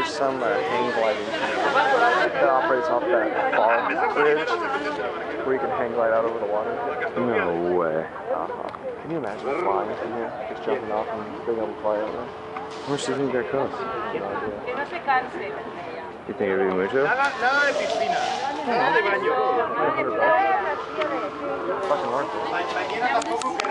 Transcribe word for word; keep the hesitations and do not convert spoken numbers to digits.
there's some uh, hang gliding that operates off that bar bridge where you can hang glide out over the water. No way. Uh-huh. Can you imagine flying from here? Just jumping off and being able to fly out there? How much do you think that costs? No idea. You think it'd be mucho? Nada de piscina, nada de baño. Fucking worth it.